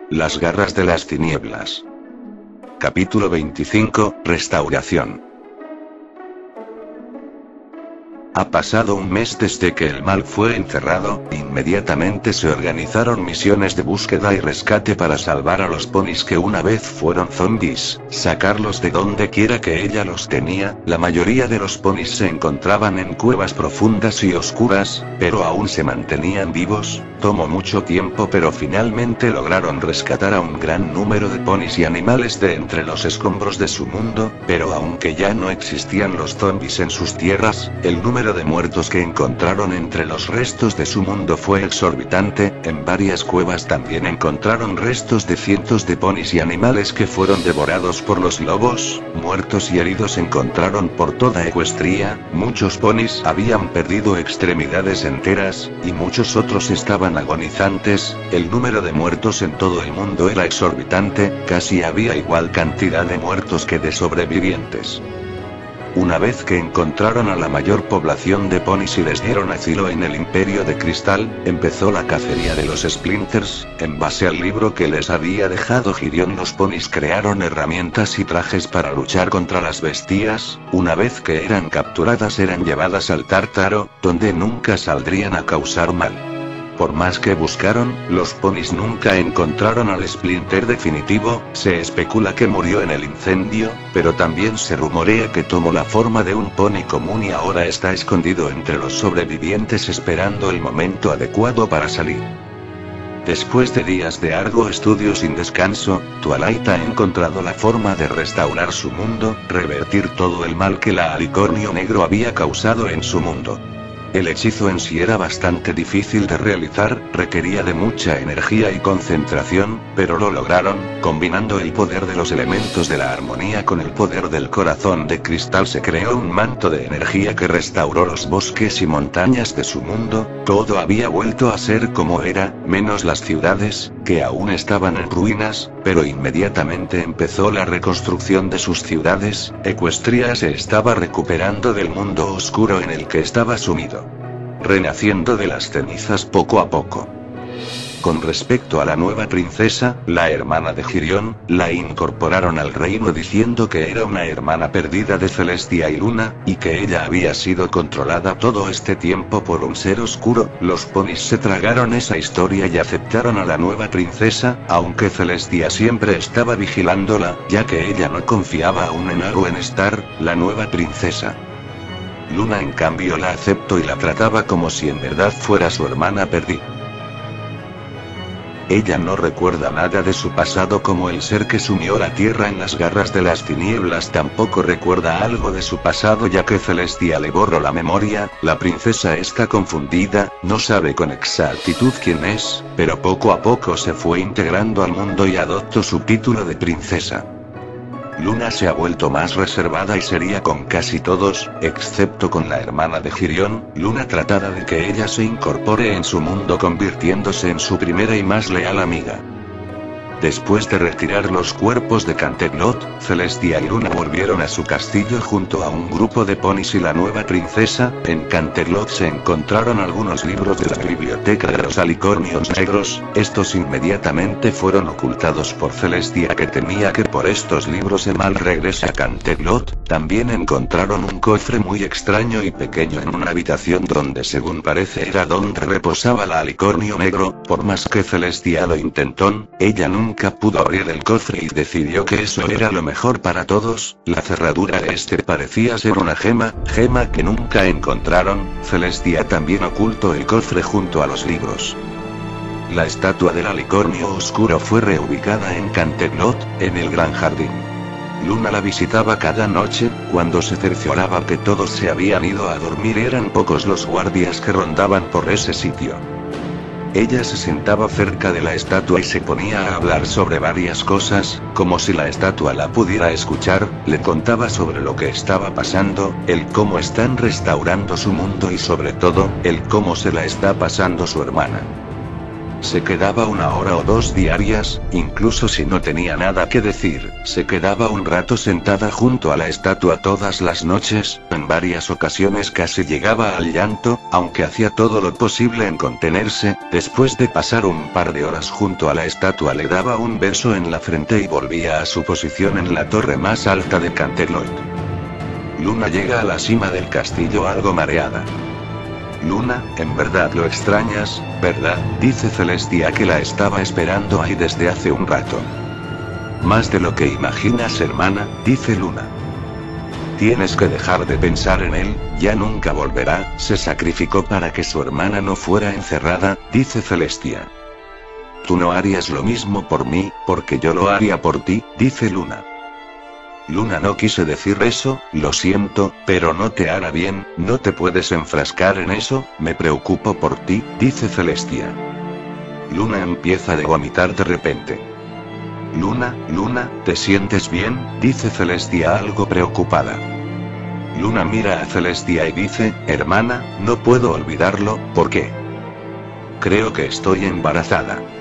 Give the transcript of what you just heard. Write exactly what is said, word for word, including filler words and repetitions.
Las garras de las tinieblas. Capítulo veinticinco, Restauración. Ha pasado un mes desde que el mal fue encerrado, inmediatamente se organizaron misiones de búsqueda y rescate para salvar a los ponis que una vez fueron zombies, sacarlos de donde quiera que ella los tenía. La mayoría de los ponis se encontraban en cuevas profundas y oscuras, pero aún se mantenían vivos. Tomó mucho tiempo, pero finalmente lograron rescatar a un gran número de ponis y animales de entre los escombros de su mundo, pero aunque ya no existían los zombies en sus tierras, el número de muertos que encontraron entre los restos de su mundo fue exorbitante. En varias cuevas también encontraron restos de cientos de ponis y animales que fueron devorados por los lobos. Muertos y heridos encontraron por toda Equestria. Muchos ponis habían perdido extremidades enteras, y muchos otros estaban agonizantes. El número de muertos en todo el mundo era exorbitante, casi había igual cantidad de muertos que de sobrevivientes. Una vez que encontraron a la mayor población de ponis y les dieron asilo en el Imperio de Cristal, empezó la cacería de los Splinters. En base al libro que les había dejado Gideon, los ponis crearon herramientas y trajes para luchar contra las bestias. Una vez que eran capturadas, eran llevadas al Tártaro, donde nunca saldrían a causar mal. Por más que buscaron, los ponis nunca encontraron al Splinter definitivo. Se especula que murió en el incendio, pero también se rumorea que tomó la forma de un pony común y ahora está escondido entre los sobrevivientes esperando el momento adecuado para salir. Después de días de arduo estudio sin descanso, Twilight ha encontrado la forma de restaurar su mundo, revertir todo el mal que la Alicornio Negro había causado en su mundo. El hechizo en sí era bastante difícil de realizar, requería de mucha energía y concentración, pero lo lograron. Combinando el poder de los elementos de la armonía con el poder del corazón de cristal, se creó un manto de energía que restauró los bosques y montañas de su mundo. Todo había vuelto a ser como era, menos las ciudades, que aún estaban en ruinas, pero inmediatamente empezó la reconstrucción de sus ciudades. Equestria se estaba recuperando del mundo oscuro en el que estaba sumido, renaciendo de las cenizas poco a poco. Con respecto a la nueva princesa, la hermana de Gideon, la incorporaron al reino diciendo que era una hermana perdida de Celestia y Luna, y que ella había sido controlada todo este tiempo por un ser oscuro. Los ponis se tragaron esa historia y aceptaron a la nueva princesa, aunque Celestia siempre estaba vigilándola, ya que ella no confiaba aún en Arwen Star, la nueva princesa. Luna en cambio la aceptó y la trataba como si en verdad fuera su hermana perdida. Ella no recuerda nada de su pasado como el ser que sumió la tierra en las garras de las tinieblas. Tampoco recuerda algo de su pasado ya que Celestia le borró la memoria. La princesa está confundida, no sabe con exactitud quién es, pero poco a poco se fue integrando al mundo y adoptó su título de princesa. Luna se ha vuelto más reservada y seria con casi todos, excepto con la hermana de Gideon. Luna tratará de que ella se incorpore en su mundo convirtiéndose en su primera y más leal amiga. Después de retirar los cuerpos de Canterlot, Celestia y Luna volvieron a su castillo junto a un grupo de ponis y la nueva princesa. En Canterlot se encontraron algunos libros de la biblioteca de los Alicornios Negros. Estos inmediatamente fueron ocultados por Celestia, que temía que por estos libros el mal regrese a Canterlot. También encontraron un cofre muy extraño y pequeño en una habitación donde según parece era donde reposaba la Alicornio Negro. Por más que Celestia lo intentó, ella nunca Nunca pudo abrir el cofre y decidió que eso era lo mejor para todos. La cerradura de este parecía ser una gema, gema que nunca encontraron. Celestia también ocultó el cofre junto a los libros. La estatua del Alicornio Oscuro fue reubicada en Canterlot, en el Gran Jardín. Luna la visitaba cada noche. Cuando se cercioraba que todos se habían ido a dormir, eran pocos los guardias que rondaban por ese sitio. Ella se sentaba cerca de la estatua y se ponía a hablar sobre varias cosas, como si la estatua la pudiera escuchar. Le contaba sobre lo que estaba pasando, el cómo están restaurando su mundo y sobre todo, el cómo se la está pasando su hermana. Se quedaba una hora o dos diarias, incluso si no tenía nada que decir, se quedaba un rato sentada junto a la estatua todas las noches, en varias ocasiones casi llegaba al llanto, aunque hacía todo lo posible en contenerse. Después de pasar un par de horas junto a la estatua le daba un beso en la frente y volvía a su posición en la torre más alta de Canterlot. Luna llega a la cima del castillo algo mareada. Luna, en verdad lo extrañas, ¿verdad?, dice Celestia, que la estaba esperando ahí desde hace un rato. Más de lo que imaginas, hermana, dice Luna. Tienes que dejar de pensar en él, ya nunca volverá, se sacrificó para que su hermana no fuera encerrada, dice Celestia. Tú no harías lo mismo por mí, porque yo lo haría por ti, dice Luna. Luna, no quise decir eso, lo siento, pero no te hará bien, no te puedes enfrascar en eso, me preocupo por ti, dice Celestia. Luna empieza a vomitar de repente. Luna, Luna, ¿te sientes bien?, dice Celestia algo preocupada. Luna mira a Celestia y dice, hermana, no puedo olvidarlo, ¿por qué? Creo que estoy embarazada.